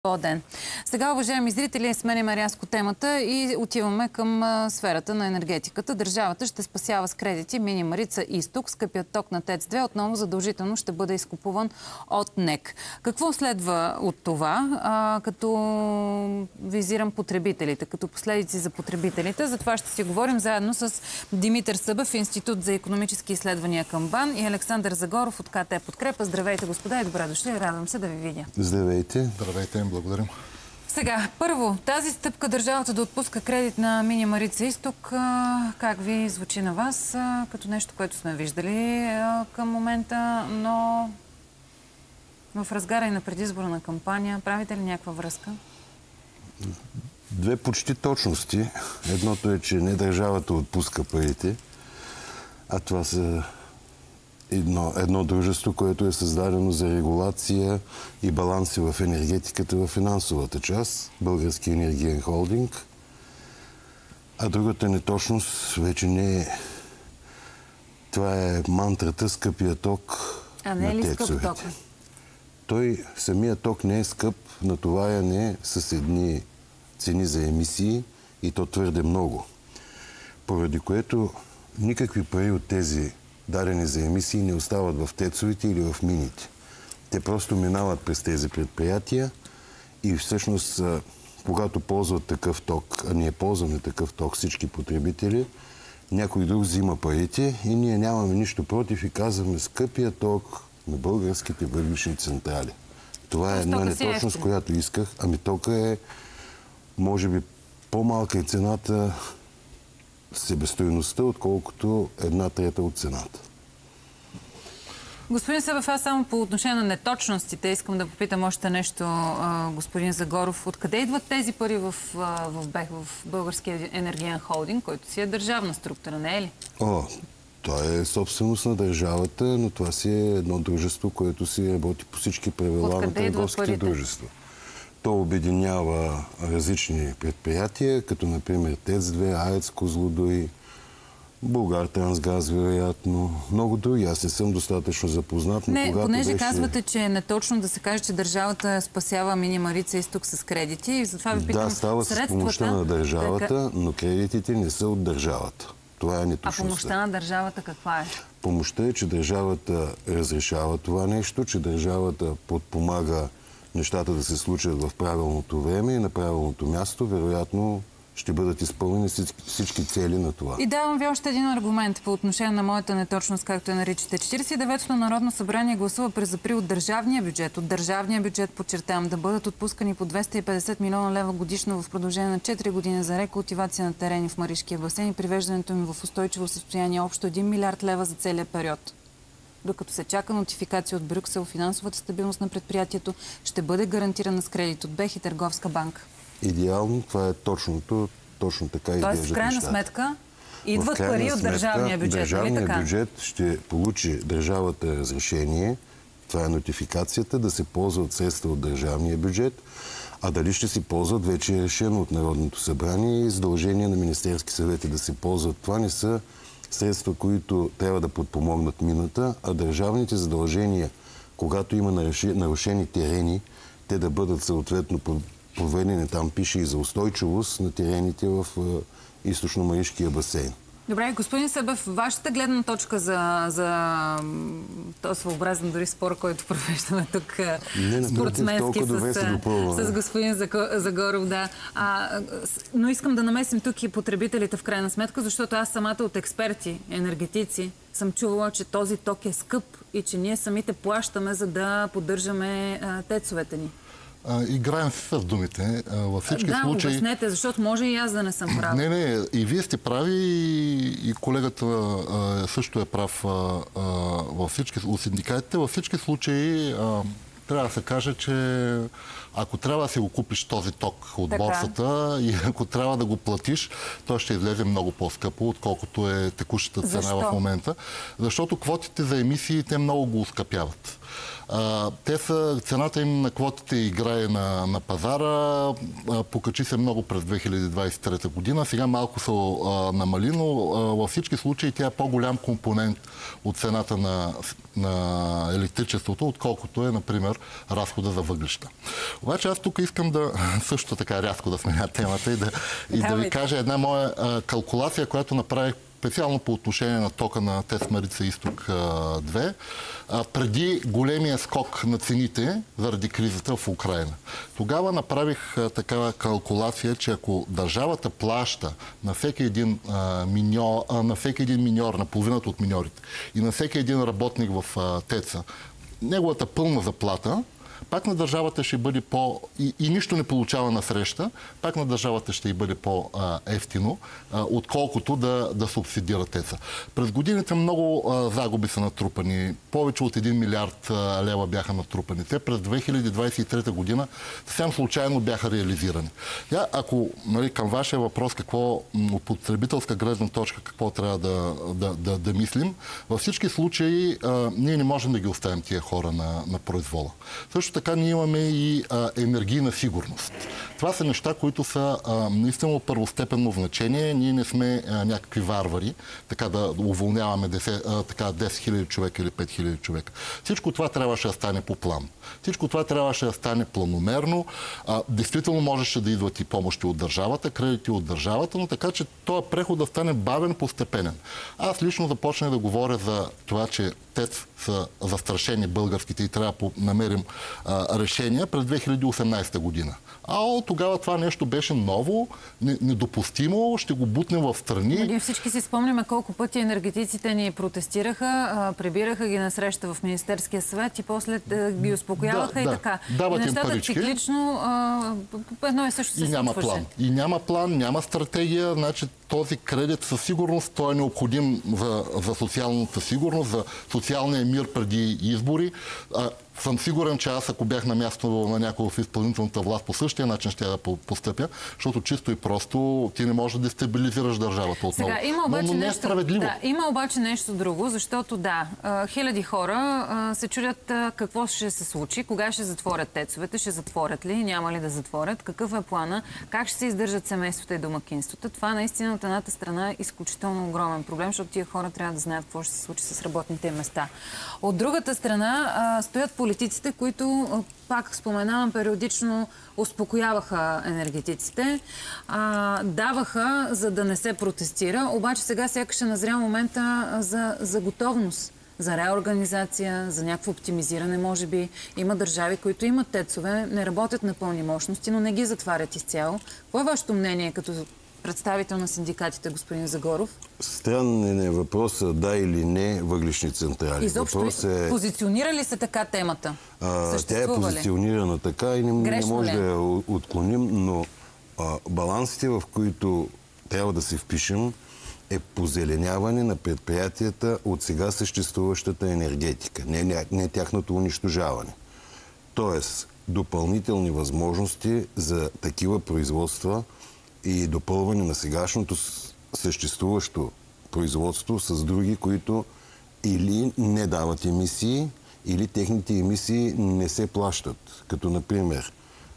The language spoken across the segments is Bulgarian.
Ден. Сега, уважаеми зрители, сменяме рязко темата и отиваме към сферата на енергетиката. Държавата ще спасява с кредити Мини Марица изток. Скъпият ток на ТЕЦ-2 отново задължително ще бъде изкупуван от НЕК. Какво следва от това, като визирам потребителите, като последици за потребителите? За това ще си говорим заедно с Димитър Събев, Институт за икономически изследвания към БАН, и Александър Загоров от КТ Подкрепа. Здравейте, господа, и добре дошли. Радвам се да ви видя. Здравейте. Здравейте. Благодарим. Сега, първо, тази стъпка държавата да отпуска кредит на Мини Марица изток, как ви звучи на вас, като нещо, което сме виждали към момента, но в разгара и на предизборна кампания, правите ли някаква връзка? Две почти точности. Едното е, че не държавата отпуска парите, а това са едно дружество, което е създадено за регулация и баланси в енергетиката, в финансовата част, Български енергиен холдинг. А другата неточност вече не е... Това е мантрата скъпия ток на тецовете. Самият ток не е скъп, натоварен е с едни цени за емисии и то твърде много. Поради което никакви пари от тези дадени за емисии не остават в тецовете или в мините. Те просто минават през тези предприятия и всъщност, когато ползват такъв ток, а ние ползваме такъв ток всички потребители, някой друг взима парите и ние нямаме нищо против и казваме скъпия ток на българските въглищни централи. Това е една неточност, която исках. Ами тока е, може би, по-малка и цената, себестойността, отколкото 1/3 от цената. Господин Събев, аз само по отношение на неточностите искам да попитам още нещо, господин Загоров. Откъде идват тези пари в Българския енергиен холдинг, който си е държавна структура, не е ли? Това е собственост на държавата, но това си е едно дружество, което си работи по всички правила на търговските дружества. То обединява различни предприятия, като например ТЕЦ-2, АЕЦ Козлодуй, Булгартрансгаз, вероятно, много други. Аз не съм достатъчно запознат, но когато понеже казвате, че е неточно да се каже, че държавата спасява Мини Марица изток с кредити, и затова ви питам, да, става с помощта на държавата, но кредитите не са от държавата. Това е неточността. А помощта на държавата каква е? Помощта е, че държавата разрешава това нещо, че държавата подпомага нещата да се случат в правилното време и на правилното място. Вероятно ще бъдат изпълнени всички цели на това. И давам ви още един аргумент по отношение на моята неточност, както я наричате. 49-то Народно събрание гласува през април от държавния бюджет, подчертавам, да бъдат отпускани по 250 милиона лева годишно в продължение на 4 години за рекултивация на терени в Маришкия басейн и привеждането им в устойчиво състояние, общо 1 милиард лева за целия период. Докато се чака нотификация от Брюксел, финансовата стабилност на предприятието ще бъде гарантирана с кредит от БЕХ и Търговска банка. Идеално, това е точно така изглеждат. Тоест, в крайна сметка, идват пари от държавния бюджет. Държавния бюджет ще получи държавата разрешение, това е нотификацията, да се ползват средства от държавния бюджет, а дали ще се ползват, вече е решено от Народното събрание и задължение на Министерски съвети да се ползват. Това не са средства, които трябва да подпомогнат мината, а държавните задължения, когато има нарушени терени, те да бъдат съответно проведени, там пише и за устойчивост на терените в източно-маришкия басейн. Добре, господин Събев, вашата гледна точка за този своеобразен дори спор, който провеждаме тук спортсменски с господин Загоров, да. Но искам да намесим тук и потребителите в крайна сметка, защото аз самата от експерти, енергетици, съм чувала, че този ток е скъп и че ние самите плащаме, за да поддържаме тецовете ни. Играем с думите. Във всички случаи... обяснете, защото може и аз да не съм прав. Не, и вие сте прави, и колегата също е прав от синдикатите. Във всички случаи трябва да се каже, че ако трябва да си го купиш този ток от борсата и ако трябва да го платиш, то ще излезе много по-скъпо, отколкото е текущата цена в момента. Защото квотите за емисии те много го оскъпяват. Цената им на квотите играе на пазара, покачи се много през 2023 година, сега малко се намали, но във всички случаи тя е по-голям компонент от цената на електричеството, отколкото е, например, разхода за въглища. Обаче аз тук искам да също така рязко да сменя темата и да ви кажа една моя калкулация, която направих специално по отношение на тока на ТЕЦ Марица Изток 2, преди големия скок на цените заради кризата в Украйна. Тогава направих такава калкулация, че ако държавата плаща на всеки един миньор, на половината от миньорите и на всеки един работник в ТЕЦ-а, неговата пълна заплата, пак на държавата ще бъде и нищо не получава на среща, пак на държавата ще й бъде по-ефтино, отколкото да субсидира ТЕЦ-а. През годините много загуби са натрупани. Повече от 1 милиард лева бяха натрупани. Те през 2023 година съвсем случайно бяха реализирани. Ако към вашия въпрос от потребителска гледна точка какво трябва да мислим, във всички случаи ние не можем да ги оставим тия хора на произвола. Също така ние имаме и енергийна сигурност. Това са неща, които са наистина от първостепенно значение. Ние не сме някакви варвари, така да уволняваме 10 000 човека или 5 000 човека. Всичко това трябваше да стане по план. Всичко това трябваше да стане планомерно. Действително можеше да идват и помощи от държавата, кредити от държавата, но така, че този преход да стане бавен, постепенен. Аз лично започнах да говоря за това, че ТЕЦ са застрашени българските и трябва да намерим решения през 2018 година. Тогава това нещо беше ново, недопустимо, ще го бутнем в страни. Ние всички си спомняме колко пъти енергетиците ни протестираха, прибираха ги на среща в Министерския съвет и после ги успокояваха и така. Дават и им парички. Циклично едно и също се случваше. Няма план, няма стратегия, значи този кредит със сигурност той е необходим за социалната сигурност, за социалния мир преди избори. Съм сигурен, че аз, ако бях на място на някого в изпълнителната власт, по същия начин ще я да постъпя, защото чисто и просто ти не можеш да дестабилизираш държавата отново. Сега, има обаче но не е справедливо. Има обаче нещо друго, защото хиляди хора се чудят какво ще се случи, кога ще затворят тецовете, ще затворят ли, няма ли да затворят, какъв е плана, как ще се издържат семействата и домакинствата. Това наистина от едната страна е изключително огромен проблем, защото тия хора трябва да знаят какво ще се случи с работните места. От другата страна стоят политиците, които, пак споменавам, периодично успокояваха енергетиците, даваха, за да не се протестира, обаче сега сякаш е назрял момента за готовност, за реорганизация, за някакво оптимизиране, може би. Има държави, които имат тецове, не работят на пълни мощности, но не ги затварят изцяло. Какво е вашето мнение като представител на синдикатите, господин Загоров? Странен е въпросът да или не въглищни централи. Изобщо позиционира ли се така темата? Тя е позиционирана така и не може да я отклоним, но балансите, в които трябва да се впишем, е позеленяване на предприятията от сега съществуващата енергетика, не тяхното унищожаване. Тоест, допълнителни възможности за такива производства и допълване на сегашното съществуващо производство с други, които или не дават емисии, или техните емисии не се плащат. Като, например,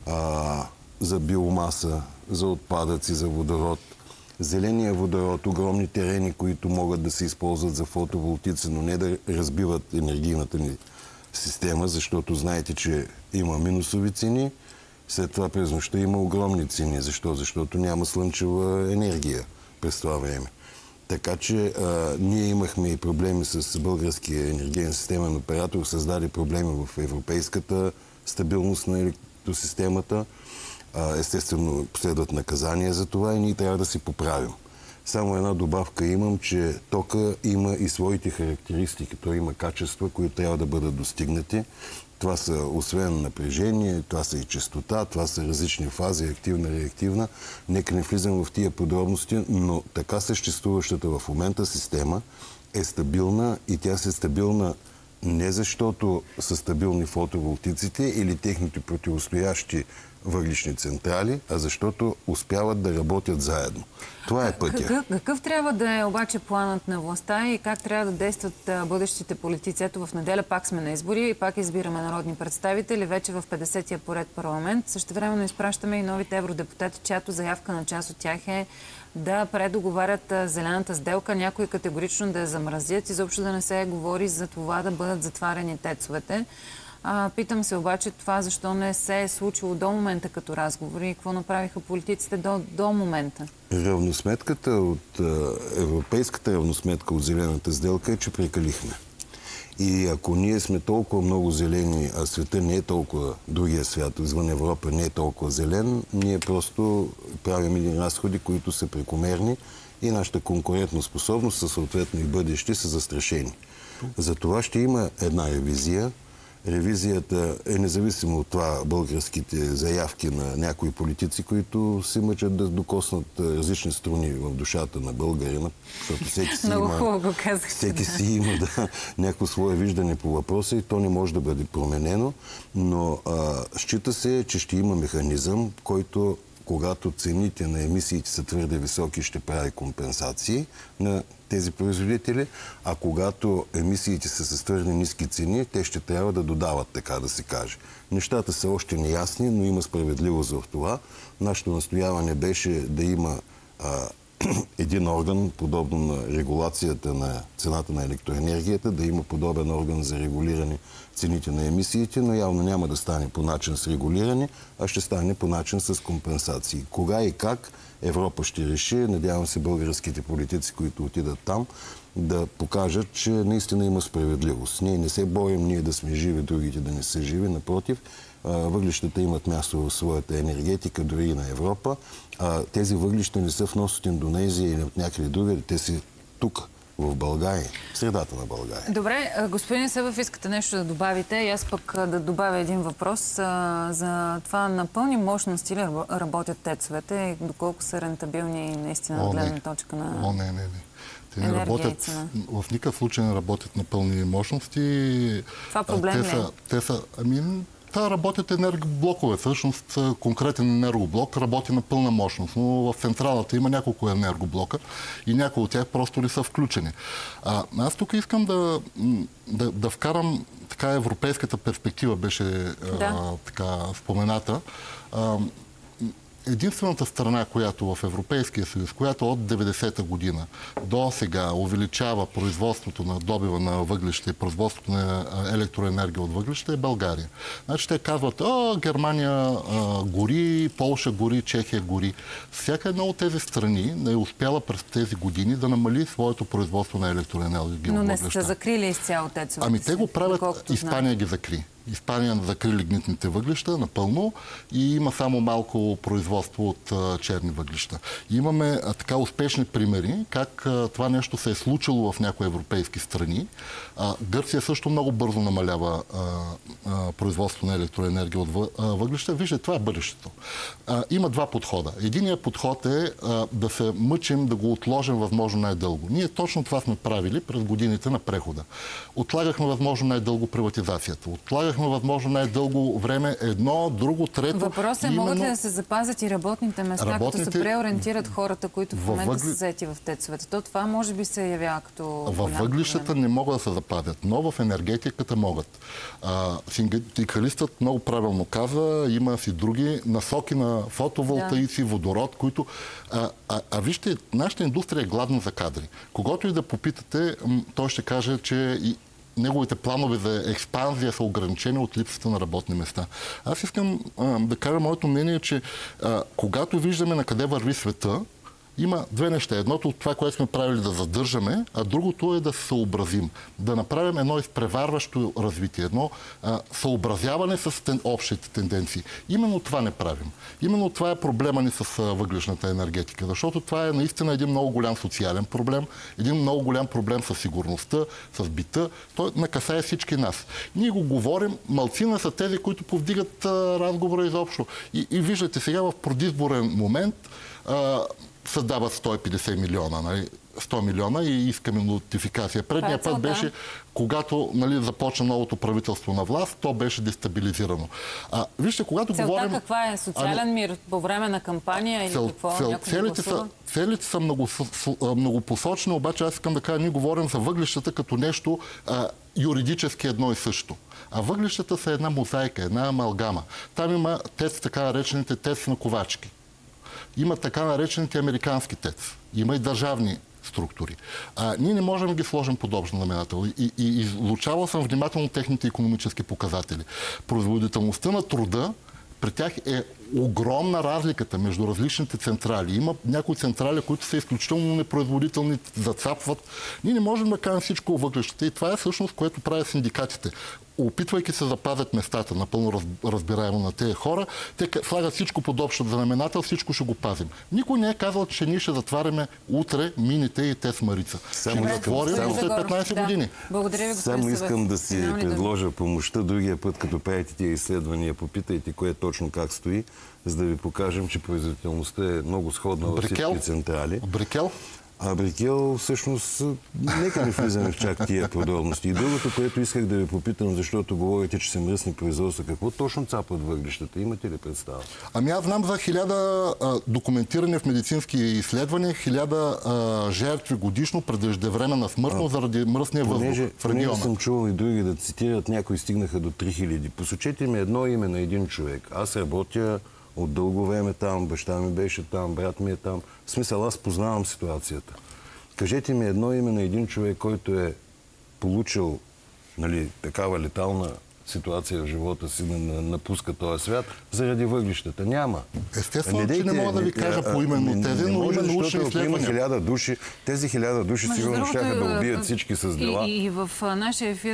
за биомаса, за отпадъци, за водород. Зеления водород, огромни терени, които могат да се използват за фотоволтици, но не да разбиват енергийната ни система, защото знаете, че има минусови цени. След това през нощта има огромни цени. Защо? Защото няма слънчева енергия през това време. Така че ние имахме и проблеми с българския енергиен системен оператор, създаде проблеми в европейската стабилност на електросистемата. Естествено, последват наказания за това и ние трябва да си поправим. Само една добавка имам, че тока има и своите характеристики. Той има качества, които трябва да бъдат достигнати. Това са освен напрежение, това са и честота, това са различни фази, активна, реактивна. Нека не влизам в тия подробности, но така съществуващата в момента система е стабилна и тя се стабилна не защото са стабилни фотоволтиците или техните противостоящи въглищни централи, а защото успяват да работят заедно. Това е пътя. Какъв трябва да е обаче планът на властта и как трябва да действат бъдещите политици? Ето в неделя пак сме на избори и пак избираме народни представители, вече в 50-я поред парламент. Същевременно изпращаме и новите евродепутати, чиято заявка на част от тях е да предоговарят зелената сделка, някои категорично да я замразят, изобщо да не се говори за това да бъдат затваряни тецовете. Питам се обаче това защо не се е случило до момента като разговори и какво направиха политиците до момента? Равносметката от европейската равносметка от зелената сделка е, че прекалихме. И ако ние сме толкова много зелени, а света не е толкова, другия свят извън Европа не е толкова зелен, ние просто правим едни разходи, които са прекомерни и нашата конкурентоспособност със съответно и бъдеще са застрашени. За това ще има една ревизия. Ревизията е независимо от това българските заявки на някои политици, които се мъчат да докоснат различни струни в душата на българина, защото всеки си има някакво свое виждане по въпроса и то не може да бъде променено, но счита се, че ще има механизъм, който когато цените на емисиите са твърде високи, ще прави компенсации на тези производители, а когато емисиите са с твърде ниски цени, те ще трябва да додават, така да се каже. Нещата са още неясни, но има справедливост в това. Нашето настояване беше да има един орган, подобно на регулацията на цената на електроенергията, да има подобен орган за регулиране цените на емисиите, но явно няма да стане по начин с регулиране, а ще стане по начин с компенсации. Кога и как Европа ще реши, надявам се българските политици, които отидат там, да покажат, че наистина има справедливост. Ние не се борим ние да сме живи, другите да не са живи, напротив, въглищата имат място в своята енергетика, дори и на Европа. Тези въглища не са внос от Индонезия или от някъде другаде, те са тук, в България, в средата на България. Добре, господин Събев, искате нещо да добавите и аз пък да добавя един въпрос за това на пълни мощности ли работят тецовете и доколко са рентабилни наистина от гледна точка на не. Те не работят, в никакъв случай не работят на пълни мощности. Това проблем ли е? Те са, работят енергоблокове. Всъщност конкретен енергоблок работи на пълна мощност, но в централата има няколко енергоблока и някои от тях просто ли са включени. Аз тук искам да вкарам така европейската перспектива, беше така спомената. Единствената страна, която в Европейския съюз, която от 90-та година до сега увеличава производството на добива на въглища и производството на електроенергия от въглища е България. Значи те казват, Германия гори, Полша гори, Чехия гори. Всяка една от тези страни не е успяла през тези години да намали своето производство на електроенергия. Но не са закрили изцяло тецовете. Те го правят, Испания ги закри. Испания закри лигнитните въглища напълно и има само малко производство от черни въглища. Имаме така успешни примери как това нещо се е случило в някои европейски страни. Гърция също много бързо намалява производство на електроенергия от въглища. Вижте, това е бъдещето. Има два подхода. Единият подход е да се мъчим, да го отложим възможно най-дълго. Ние точно това сме правили през годините на прехода. Отлагахме възможно най-дълго приватизацията. Отлагахме възможно най-дълго време едно, друго, трето. Въпросът е, могат ли да се запазят и работните места, като се преориентират хората, които в момента са заети в тецовете? То това може би се явява като... Във въглищата не могат да се запазят, но в енергетиката могат. Синдикалистът много правилно каза, има си други насоки на фотоволтаици, водород, които... вижте, нашата индустрия е гладна за кадри. Когото и да попитате, той ще каже, че неговите планове за експанзия са ограничени от липсата на работни места. Аз искам да кажа моето мнение, че когато виждаме на къде върви света, има две неща. Едното от това, което сме правили да задържаме, а другото е да се съобразим. Да направим едно изпреварващо развитие, едно съобразяване с общите тенденции. Именно това не правим. Именно това е проблема ни с въглищната енергетика, защото това е наистина един много голям социален проблем, един много голям проблем с сигурността, с бита. Той накасае всички нас. Ние го говорим, малцина са тези, които повдигат разговора изобщо. И виждате сега в предизборен момент създават 150 милиона, нали? 100 милиона и искаме нотификация. Предният път беше, когато, нали, започна новото правителство на власт, то беше дестабилизирано. Вижте, когато говорим... каква е? Социален мир по време на кампания или какво? Целите са многопосочни, обаче аз искам да кажа, ние говорим за въглищата като нещо юридически едно и също. А въглищата са една мозайка, една амалгама. Там има ТЕЦ, така наречените ТЕЦ на Ковачки. Има така наречените американски ТЕЦ. Има и държавни структури. Ние не можем да ги сложим под общ знаменател. И излучавал съм внимателно техните икономически показатели. Производителността на труда при тях е огромна разликата между различните централи. Има някои централи, които са изключително непроизводителни, зацапват. Ние не можем да кажем всичко въглищата и това е всъщност, което правят синдикатите. Опитвайки се да запазят местата, напълно разбираемо на тези хора, те слагат всичко под общ знаменател, всичко ще го пазим. Никой не е казал, че ние ще затваряме утре мините и ТЕЦ Марица. Ще затворим след 15 години. Благодаря ви, Само искам да си предложа помощта. Другия път, като правите тия изследвания, попитайте кое точно как стои, за да ви покажем, че производителността е много сходна във всички централи. Брикел? Брикел, всъщност, нека не влизаме в чак тия подробности. И другото, което исках да ви попитам, защото говорите, че са мръсни производства, какво точно цапат въглищата? Имате ли представа? Аз знам за 1000 документирани в медицински изследвания, 1000 жертви годишно преждевременна смъртност заради мръсния въздух в региона. Понеже съм чувал и други да цитират, някои стигнаха до 3000. Посочете ми едно име на един човек. Аз работя от дълго време там, баща ми беше там, брат ми е там. В смисъл, аз познавам ситуацията. Кажете ми едно име на един човек, който е получил, нали, такава летална ситуация в живота си, да напуска този свят, заради въглищата. Няма. Естествено, че не мога да ви кажа поименно тези, но има научни изследвания. Има 1000 души, тези 1000 души сигурно щяха да убият всички с дела. И в нашия ефир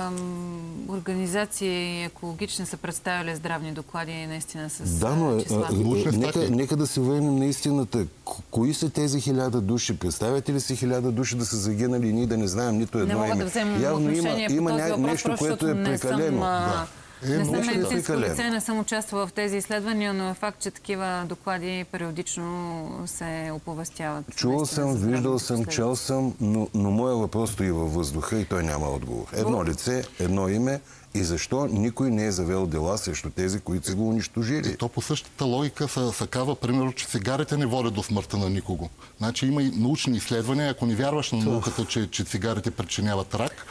организации екологични са представили здравни доклади наистина с числа. Нека да се върнем на истината. Кои са тези 1000 души? Представяте ли си 1000 души да са загинали и ние да не знаем нито едно име? Не мога да вземем отношение по този въпрос, нещо, което е прекалено. Не съм медицинско лице, не съм участвала в тези изследвания, но е факт, че такива доклади периодично се оповестяват. Чувал съм, виждал съм, чел съм, но моя въпрос стои във въздуха и той няма отговор. Едно лице, едно име и защо никой не е завел дела срещу тези, които са го унищожили. И то по същата логика са казва, примерно, че цигарите не водят до смъртта на никого. Значи има и научни изследвания. Ако не вярваш на науката, че цигарите причиняват рак,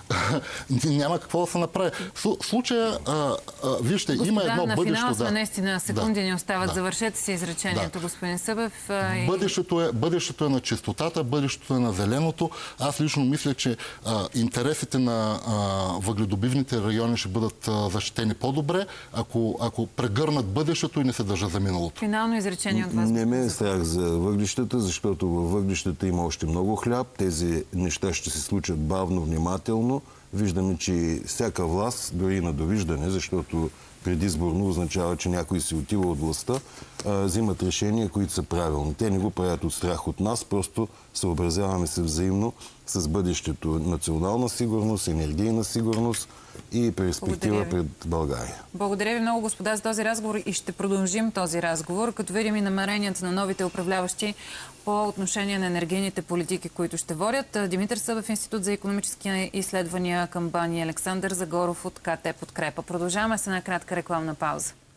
няма какво да се направи. В случая, вижте, има едно бъдеще. На финал сме наистина, секунди ни остават. Завършете си изречението, господин Събев. Бъдещето е на чистотата, бъдещето е на зеленото. Аз лично мисля, че интересите на въгледобивните райони ще бъдат защитени по-добре, ако прегърнат бъдещето и не се държат за миналото. Финално изречение от вас. Не ме е страх за въглищата, защото във въглищата има още много хляб. Тези неща ще се случат бавно, внимателно. Виждаме, че всяка власт, дори на довиждане, защото предизборно означава, че някой си отива от властта, взимат решения, които са правилни. Те не го правят от страх от нас, просто съобразяваме се взаимно с бъдещето национална сигурност, енергийна сигурност и перспектива пред България. Благодаря ви много, господа, за този разговор и ще продължим този разговор, като видим и намеренията на новите управляващи по отношение на енергийните политики, които ще водят. Димитър Събев, Институт за икономически изследвания към БАН и Александър Загоров от КТ Подкрепа. Продължаваме с една кратка рекламна пауза.